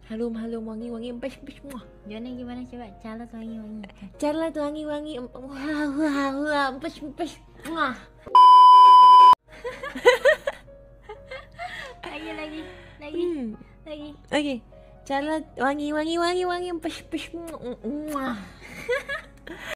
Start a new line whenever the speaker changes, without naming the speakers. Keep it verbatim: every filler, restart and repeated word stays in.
Halum halum wangi wangi empes empes muah.
Joni gimana coba? Calot wangi-wangi.
Charlotte wangi wangi wah wah wah empes empes muah.
Lagi lagi lagi
Hmm.
lagi.
Oke. Okay. Charlotte wangi wangi wangi wangi empes empes muah.